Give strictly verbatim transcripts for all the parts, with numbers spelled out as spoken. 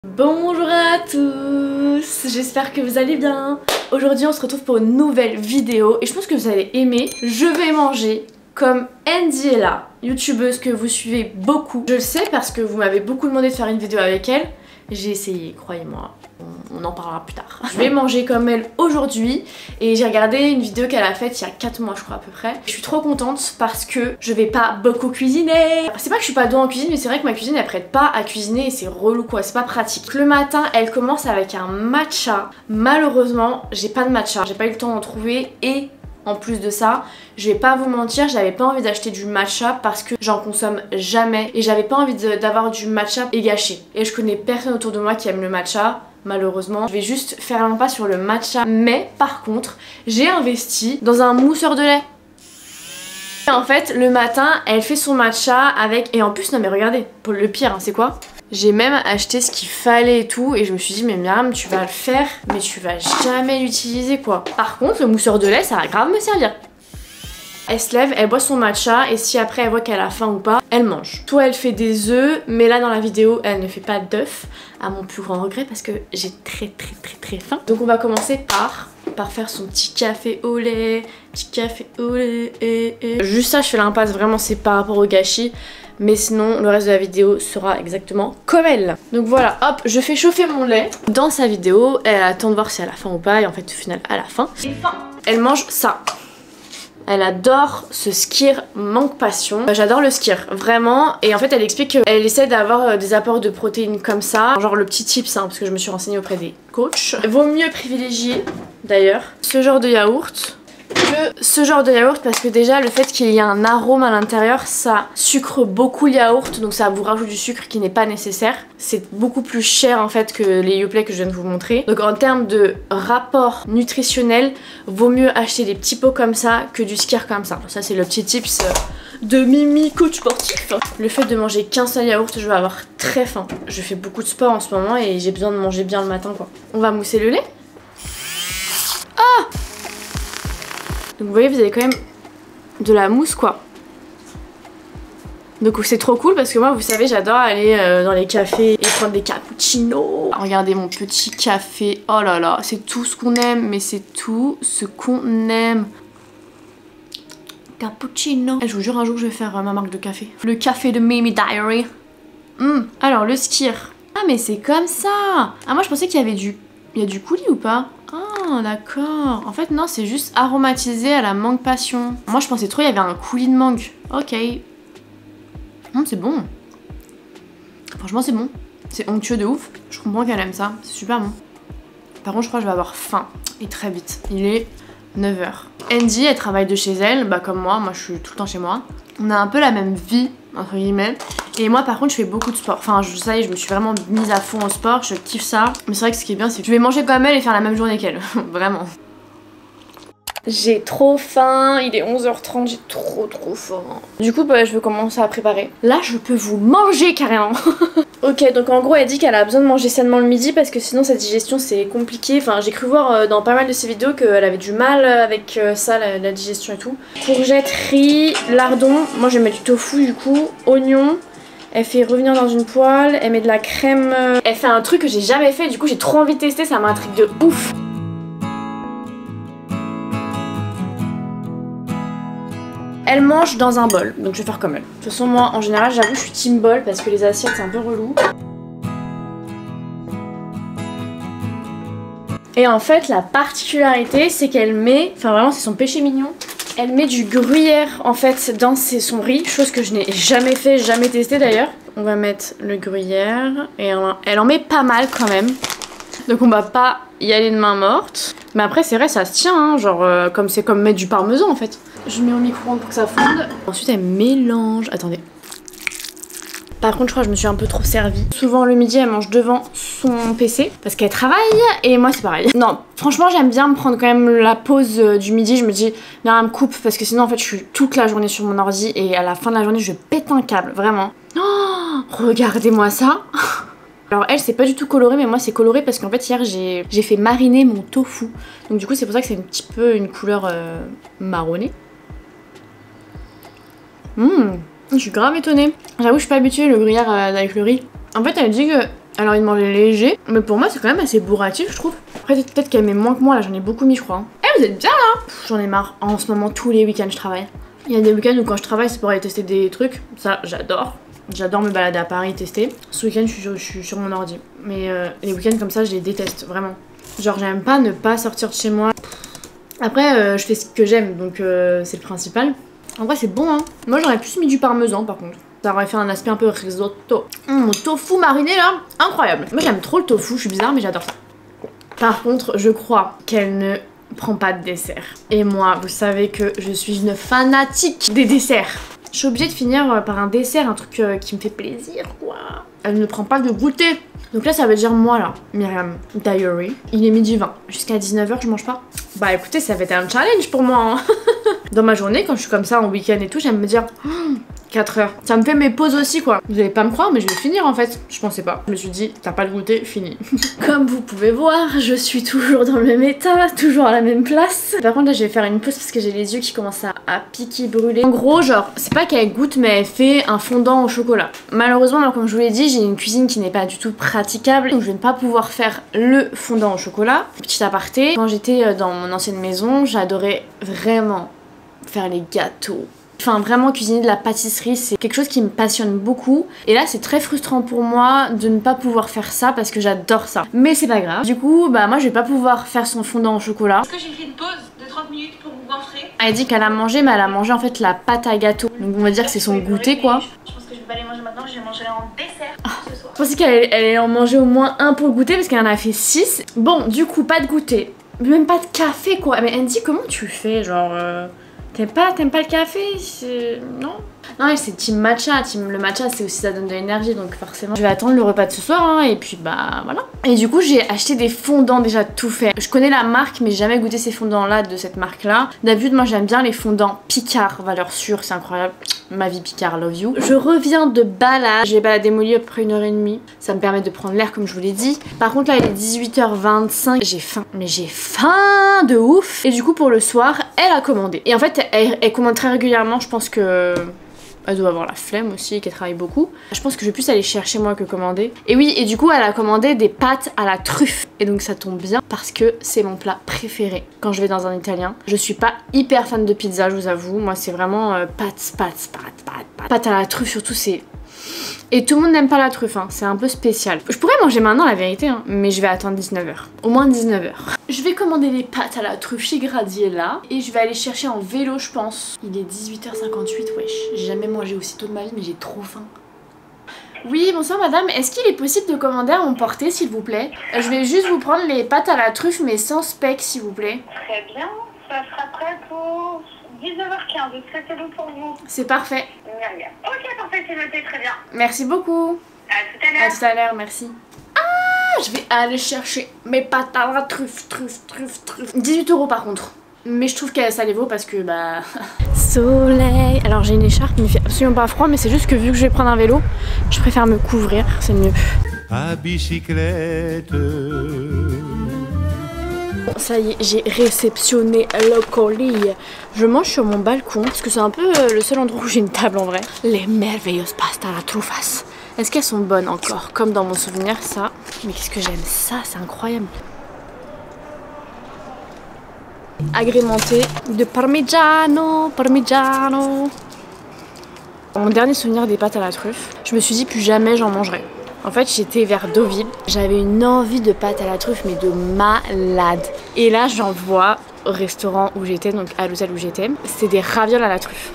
Bonjour à tous, j'espère que vous allez bien. Aujourd'hui on se retrouve pour une nouvelle vidéo et je pense que vous allez aimer. Je vais manger comme Andiella, youtubeuse que vous suivez beaucoup. Je le sais parce que vous m'avez beaucoup demandé de faire une vidéo avec elle. J'ai essayé, croyez-moi, on en parlera plus tard. Je vais manger comme elle aujourd'hui et j'ai regardé une vidéo qu'elle a faite il y a quatre mois je crois à peu près. Je suis trop contente parce que je vais pas beaucoup cuisiner. C'est pas que je suis pas douée en cuisine, mais c'est vrai que ma cuisine elle prête pas à cuisiner et c'est relou quoi, c'est pas pratique. Le matin elle commence avec un matcha. Malheureusement j'ai pas de matcha, j'ai pas eu le temps d'en trouver et en plus de ça, je vais pas vous mentir, j'avais pas envie d'acheter du matcha parce que j'en consomme jamais et j'avais pas envie d'avoir du matcha et gâché. Et je connais personne autour de moi qui aime le matcha, malheureusement. Je vais juste faire un pas sur le matcha, mais par contre, j'ai investi dans un mousseur de lait. Et en fait, le matin, elle fait son matcha avec... Et en plus, non mais regardez, pour le pire, hein, c'est quoi ? J'ai même acheté ce qu'il fallait et tout et je me suis dit mais Myriam tu vas le faire mais tu vas jamais l'utiliser quoi. Par contre le mousseur de lait ça va grave me servir. Elle se lève, elle boit son matcha et si après elle voit qu'elle a faim ou pas, elle mange. Soit elle fait des œufs mais là dans la vidéo elle ne fait pas d'œufs à mon plus grand regret parce que j'ai très très très très faim. Donc on va commencer par... par faire son petit café au lait, petit café au lait et, et. Juste ça je fais l'impasse, vraiment c'est par rapport au gâchis. Mais sinon le reste de la vidéo sera exactement comme elle. Donc voilà, hop, je fais chauffer mon lait. Dans sa vidéo, elle attend de voir si elle a faim ou pas. Et en fait au final elle a faim. Elle mange ça. Elle adore ce skyr manque passion. J'adore le skyr, vraiment. Et en fait elle explique qu'elle essaie d'avoir des apports de protéines comme ça. Genre le petit tips, hein, parce que je me suis renseignée auprès des coachs. Vaut mieux privilégier d'ailleurs ce genre de yaourt que ce genre de yaourt parce que déjà le fait qu'il y ait un arôme à l'intérieur ça sucre beaucoup le yaourt donc ça vous rajoute du sucre qui n'est pas nécessaire. C'est beaucoup plus cher en fait que les Yoplait que je viens de vous montrer. Donc en termes de rapport nutritionnel vaut mieux acheter des petits pots comme ça que du skyr comme ça. Ça c'est le petit tips de Mimi coach sportif. Le fait de manger qu'un seul yaourt je vais avoir très faim. Je fais beaucoup de sport en ce moment et j'ai besoin de manger bien le matin quoi. On va mousser le lait. Ah! Donc vous voyez vous avez quand même de la mousse quoi. Donc c'est trop cool parce que moi vous savez j'adore aller euh, dans les cafés et prendre des cappuccinos. Regardez mon petit café, oh là là c'est tout ce qu'on aime mais c'est tout ce qu'on aime. Cappuccino. Et je vous jure un jour je vais faire euh, ma marque de café. Le café de Mimi Diary. Mmh. Alors le skyr. Ah mais c'est comme ça. Ah moi je pensais qu'il y avait du... Il y a du coulis ou pas? Ah d'accord. En fait non c'est juste aromatisé à la mangue passion. Moi je pensais trop il y avait un coulis de mangue. Ok. Hum, c'est bon. Franchement c'est bon. C'est onctueux de ouf. Je comprends qu'elle aime ça. C'est super bon. Par contre je crois que je vais avoir faim. Et très vite. Il est neuf heures. Andy elle travaille de chez elle. Bah comme moi. Moi je suis tout le temps chez moi. On a un peu la même vie entre guillemets. Et moi par contre je fais beaucoup de sport. Enfin je, ça y est je me suis vraiment mise à fond au sport. Je kiffe ça. Mais c'est vrai que ce qui est bien c'est que je vais manger comme elle et faire la même journée qu'elle. Vraiment. J'ai trop faim, il est onze heures trente, j'ai trop trop faim. Du coup bah, je veux commencer à préparer. Là je peux vous manger carrément. Ok donc en gros elle dit qu'elle a besoin de manger sainement le midi parce que sinon sa digestion c'est compliqué. Enfin j'ai cru voir euh, dans pas mal de ses vidéos qu'elle avait du mal avec euh, ça, la, la digestion et tout. Courgette, riz, lardon, moi je mets du tofu du coup, oignon. Elle fait revenir dans une poêle, elle met de la crème. Elle fait un truc que j'ai jamais fait, du coup j'ai trop envie de tester, ça m'intrigue de ouf. Elle mange dans un bol, donc je vais faire comme elle. De toute façon moi en général j'avoue je suis team bol parce que les assiettes c'est un peu relou. Et en fait la particularité c'est qu'elle met, enfin vraiment c'est son péché mignon, elle met du gruyère en fait dans ses, son riz, chose que je n'ai jamais fait, jamais testé d'ailleurs. On va mettre le gruyère et elle en met pas mal quand même. Donc on va pas y aller de main morte. Mais après c'est vrai ça se tient hein, genre euh, comme c'est comme mettre du parmesan en fait. Je mets au micro-ondes pour que ça fonde. Ensuite elle mélange. Attendez. Par contre je crois que je me suis un peu trop servie. Souvent le midi elle mange devant son P C parce qu'elle travaille et moi c'est pareil. Non franchement j'aime bien me prendre quand même la pause du midi. Je me dis bien elle me coupe parce que sinon en fait je suis toute la journée sur mon ordi et à la fin de la journée je pète un câble vraiment. Oh, regardez-moi ça. Alors elle c'est pas du tout coloré mais moi c'est coloré parce qu'en fait hier j'ai fait mariner mon tofu. Donc du coup c'est pour ça que c'est un petit peu une couleur euh, marronnée. Mmh, je suis grave étonnée. J'avoue je suis pas habituée le gruyère euh, avec le riz. En fait elle dit que Alors il mangeait léger, mais pour moi c'est quand même assez bourratif je trouve. Après peut-être qu'elle met moins que moi là, j'en ai beaucoup mis je crois. Eh vous êtes bien là. J'en ai marre, en ce moment tous les week-ends je travaille. Il y a des week-ends où quand je travaille c'est pour aller tester des trucs, ça j'adore. J'adore me balader à Paris, tester. Ce week-end je suis, sur, je suis sur mon ordi. Mais euh, les week-ends comme ça je les déteste vraiment. Genre j'aime pas ne pas sortir de chez moi. Après euh, je fais ce que j'aime donc euh, c'est le principal. En vrai c'est bon hein. Moi j'aurais plus mis du parmesan par contre. Ça aurait fait un aspect un peu risotto. Mmh, mon tofu mariné là, incroyable. Moi j'aime trop le tofu, je suis bizarre mais j'adore ça. Par contre je crois qu'elle ne prend pas de dessert. Et moi vous savez que je suis une fanatique des desserts. Je suis obligée de finir par un dessert, un truc euh, qui me fait plaisir quoi. Elle ne prend pas de goûter. Donc là ça veut dire moi là, Myriam Diary. Il est midi vingt, jusqu'à dix-neuf heures je mange pas. Bah écoutez ça va être un challenge pour moi hein. Dans ma journée quand je suis comme ça en week-end et tout, j'aime me dire oh, quatre heures. Ça me fait mes pauses aussi quoi. Vous allez pas me croire mais je vais finir en fait. Je pensais pas. Je me suis dit t'as pas le goûter, fini. Comme vous pouvez voir, je suis toujours dans le même état, toujours à la même place. Par contre là je vais faire une pause parce que j'ai les yeux qui commencent à, à piquer, brûler. En gros genre, c'est pas qu'elle goûte mais elle fait un fondant au chocolat. Malheureusement alors, comme je vous l'ai dit, j'ai une cuisine qui n'est pas du tout praticable. Donc je vais ne pas pouvoir faire le fondant au chocolat. Petit aparté, quand j'étais dans mon ancienne maison, j'adorais vraiment faire les gâteaux. Enfin vraiment cuisiner de la pâtisserie c'est quelque chose qui me passionne beaucoup et là c'est très frustrant pour moi de ne pas pouvoir faire ça parce que j'adore ça. Mais c'est pas grave. Du coup bah moi je vais pas pouvoir faire son fondant au chocolat. Est-ce que j'ai fait une pause de trente minutes pour vous goinfrer? Elle dit qu'elle a mangé mais elle a mangé en fait la pâte à gâteau. Donc on va dire que c'est son goûter quoi. Je pense que je vais pas les manger maintenant, je vais manger en dessert ce soir. Je pensais qu'elle allait en manger au moins un pour le goûter parce qu'elle en a fait six. Bon du coup pas de goûter, même pas de café quoi. Mais Andy comment tu fais genre euh... T'aimes pas, t'aimes pas le café? Non? Non, c'est team matcha. Team le matcha, c'est aussi ça donne de l'énergie, donc forcément. Je vais attendre le repas de ce soir, hein, et puis bah voilà. Et du coup, j'ai acheté des fondants déjà tout faits. Je connais la marque, mais j'ai jamais goûté ces fondants-là de cette marque-là. D'habitude, moi j'aime bien les fondants Picard, valeur sûre, c'est incroyable. Ma vie Picard, love you. Je reviens de balade. J'ai baladé Molly à peu près une heure et demie. Ça me permet de prendre l'air, comme je vous l'ai dit. Par contre, là, il est dix-huit heures vingt-cinq. J'ai faim, mais j'ai faim de ouf. Et du coup, pour le soir, elle a commandé. Et en fait, elle, elle commande très régulièrement. Je pense que elle doit avoir la flemme aussi et qu'elle travaille beaucoup. Je pense que je vais plus aller chercher moi que commander. Et oui, et du coup elle a commandé des pâtes à la truffe. Et donc ça tombe bien parce que c'est mon plat préféré quand je vais dans un italien. Je suis pas hyper fan de pizza, je vous avoue. Moi c'est vraiment euh, pâtes, pâtes, pâtes, pâtes, pâtes. Pâtes à la truffe surtout c'est... Et tout le monde n'aime pas la truffe, hein. C'est un peu spécial. Je pourrais manger maintenant la vérité, hein, mais je vais attendre dix-neuf heures. Au moins dix-neuf heures. Je vais commander des pâtes à la truffe chez Gradiella et je vais aller chercher en vélo je pense. Il est dix-huit heures cinquante-huit, wesh. J'ai jamais mangé aussi tôt de ma vie mais j'ai trop faim. Oui, bonsoir madame, est-ce qu'il est possible de commander à emporter s'il vous plaît? Je vais juste vous prendre les pâtes à la truffe mais sans speck s'il vous plaît. Très bien, ça sera prêt pour dix-neuf heures quinze, est-ce que c'est bon pour vous? C'est parfait. Ok, parfait, c'est noté, très bien. Merci beaucoup. À tout à l'heure. À tout à l'heure, merci. Ah, je vais aller chercher mes pâtes à la truffe, truffe, truffe, truffe. dix-huit euros par contre. Mais je trouve que ça les vaut parce que bah... Soleil. Alors j'ai une écharpe, il me fait absolument pas froid, mais c'est juste que vu que je vais prendre un vélo, je préfère me couvrir, c'est mieux. À bicyclette. Ça y est, j'ai réceptionné le colis. Je mange sur mon balcon parce que c'est un peu le seul endroit où j'ai une table en vrai. Les merveilleuses pastas à la truffas. Est-ce qu'elles sont bonnes encore? Comme dans mon souvenir, ça. Mais qu'est-ce que j'aime ça, c'est incroyable. Agrémenté de parmigiano, parmigiano. Mon dernier souvenir des pâtes à la truffe, je me suis dit plus jamais j'en mangerai. En fait, j'étais vers Deauville, j'avais une envie de pâtes à la truffe, mais de malade. Et là, j'en vois au restaurant où j'étais, donc à l'hôtel où j'étais, c'est des ravioles à la truffe.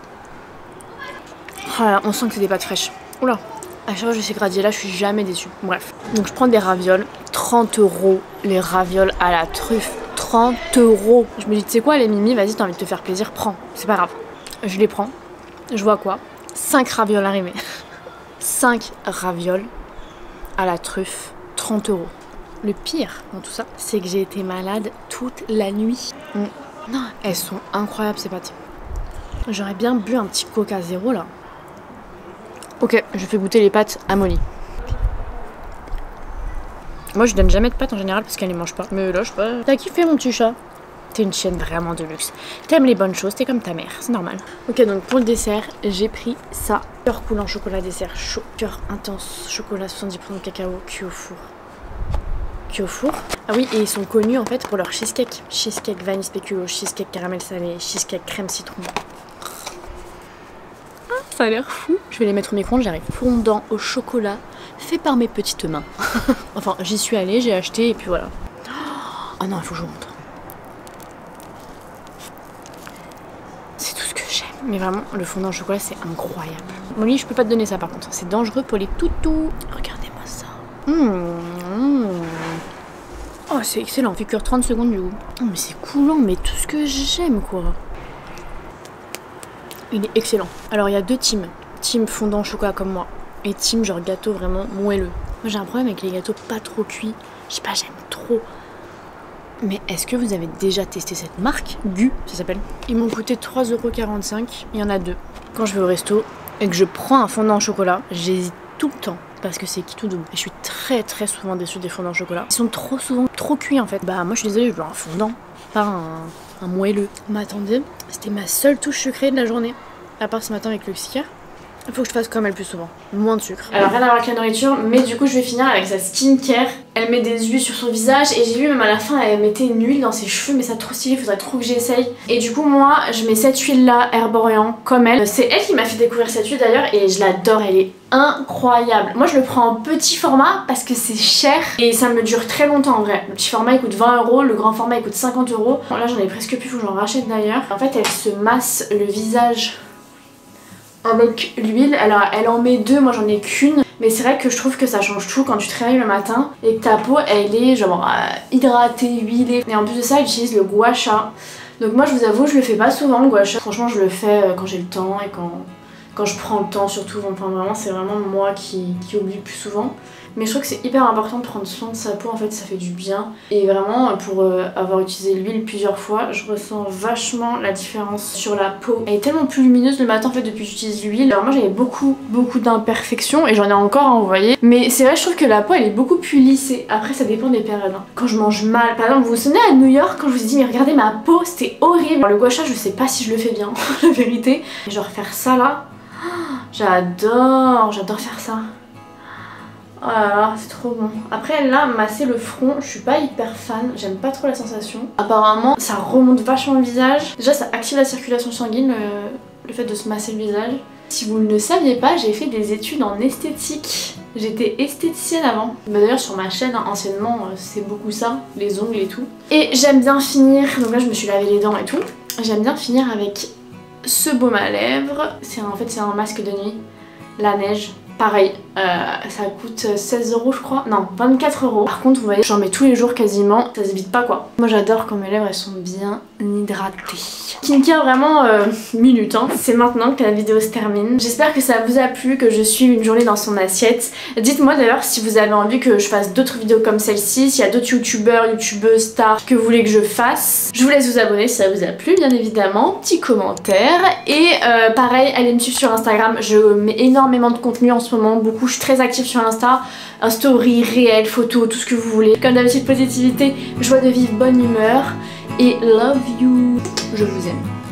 Oh là, on sent que c'est des pâtes fraîches. Oula, à chaque fois que je sais Gradiella, je suis jamais déçue. Bref, donc je prends des ravioles, trente euros les ravioles à la truffe. trente euros. Je me dis, tu sais quoi, les Mimi, vas-y, t'as envie de te faire plaisir, prends. C'est pas grave. Je les prends. Je vois quoi? cinq ravioles arrivées. cinq ravioles à la truffe, trente euros. Le pire dans tout ça, c'est que j'ai été malade toute la nuit. Mm. Non, elles sont incroyables ces pâtes. J'aurais bien bu un petit Coca zéro là. Ok, je fais goûter les pâtes à Molly. Moi je donne jamais de pâtes en général parce qu'elle les mange pas. Mais là je sais pas. T'as kiffé mon petit chat? T'es une chienne vraiment de luxe. T'aimes les bonnes choses, t'es comme ta mère, c'est normal. Ok, donc pour le dessert, j'ai pris ça. Cœur coulant chocolat dessert chaud. Cœur intense chocolat soixante-dix pour cent de cacao cuit au four. Cuit au four. Ah oui, et ils sont connus en fait pour leur cheesecake. Cheesecake vanille spéculoos, cheesecake caramel salé, cheesecake crème citron. Ah, ça a l'air fou. Je vais les mettre au micro-ondes, j'arrive. Fondant au chocolat, fait par mes petites mains. Enfin, j'y suis allée, j'ai acheté et puis voilà. Oh non, il faut que je vous montre. C'est tout ce que j'aime. Mais vraiment, le fondant au chocolat, c'est incroyable. Molly, je peux pas te donner ça par contre. C'est dangereux pour les toutous. Regardez-moi ça. Mmh. Oh, c'est excellent. Fait cuire trente secondes du coup. Oh, mais c'est coulant, mais tout ce que j'aime quoi. Il est excellent. Alors, il y a deux teams. Team fondant au chocolat comme moi. Et team genre gâteau vraiment moelleux. Moi, j'ai un problème avec les gâteaux pas trop cuits. Je sais pas, j'aime trop. Mais est-ce que vous avez déjà testé cette marque? Gu, ça s'appelle. Ils m'ont coûté trois euros quarante-cinq. Il y en a deux. Quand je vais au resto et que je prends un fondant au chocolat, j'hésite tout le temps parce que c'est qui tout double. Et je suis très très souvent déçue des fondants au chocolat. Ils sont trop souvent trop cuits en fait. Bah moi je suis désolée, je veux un fondant, pas un, un moelleux. Mais attendez, c'était ma seule touche sucrée de la journée. À part ce matin avec le psychiatre. Il faut que je fasse comme elle plus souvent, moins de sucre. Alors rien à voir avec la nourriture, mais du coup je vais finir avec sa skincare. Elle met des huiles sur son visage et j'ai vu même à la fin elle mettait une huile dans ses cheveux, mais ça trop stylé, faudrait trop que j'essaye. Et du coup moi je mets cette huile là, Herborian, comme elle. C'est elle qui m'a fait découvrir cette huile d'ailleurs et je l'adore, elle est incroyable. Moi je le prends en petit format parce que c'est cher et ça me dure très longtemps en vrai. Le petit format il coûte vingt euros, le grand format il coûte cinquante euros. Bon, là j'en ai presque plus, faut que j'en rachète d'ailleurs. En fait elle se masse le visage avec l'huile, alors elle en met deux, moi j'en ai qu'une, mais c'est vrai que je trouve que ça change tout quand tu te réveilles le matin et que ta peau elle est genre euh, hydratée, huilée. Et en plus de ça elle utilise le gua sha. Donc moi je vous avoue je le fais pas souvent le gua sha. Franchement je le fais euh, quand j'ai le temps et quand, quand je prends le temps surtout. Enfin vraiment c'est vraiment moi qui, qui oublie le plus souvent. Mais je trouve que c'est hyper important de prendre soin de sa peau, en fait ça fait du bien. Et vraiment pour euh, avoir utilisé l'huile plusieurs fois, je ressens vachement la différence sur la peau. Elle est tellement plus lumineuse le matin en fait depuis que j'utilise l'huile. Alors moi j'avais beaucoup beaucoup d'imperfections et j'en ai encore à envoyer. Mais c'est vrai je trouve que la peau elle est beaucoup plus lissée. Après ça dépend des périodes. Hein. Quand je mange mal, par exemple vous vous souvenez à New York quand je vous ai dit mais regardez ma peau c'était horrible. Alors, le gua sha je sais pas si je le fais bien, la vérité. Et genre faire ça là, j'adore, j'adore faire ça. Oh là là, c'est trop bon. Après là, masser le front, je suis pas hyper fan, j'aime pas trop la sensation. Apparemment, ça remonte vachement le visage. Déjà, ça active la circulation sanguine, le, le fait de se masser le visage. Si vous ne le saviez pas, j'ai fait des études en esthétique. J'étais esthéticienne avant. Bah, d'ailleurs sur ma chaîne, hein, anciennement, c'est beaucoup ça, les ongles et tout. Et j'aime bien finir, donc là je me suis lavé les dents et tout. J'aime bien finir avec ce baume à lèvres. C'est en fait c'est un masque de nuit, la neige. Pareil, euh, ça coûte seize euros je crois, non vingt-quatre euros. Par contre vous voyez j'en mets tous les jours quasiment, ça se vide pas quoi. Moi j'adore quand mes lèvres elles sont bien hydratées. Skincare vraiment euh, minute hein. C'est maintenant que la vidéo se termine. J'espère que ça vous a plu, que je suis une journée dans son assiette. Dites-moi d'ailleurs si vous avez envie que je fasse d'autres vidéos comme celle-ci, s'il y a d'autres youtubeurs, youtubeuses, stars que vous voulez que je fasse. Je vous laisse vous abonner si ça vous a plu bien évidemment, petit commentaire. Et euh, pareil allez me suivre sur Instagram, je mets énormément de contenu en ce moment, beaucoup, je suis très active sur Insta, un story, réel, photo, tout ce que vous voulez. Comme d'habitude, positivité, joie de vivre, bonne humeur et love you. Je vous aime.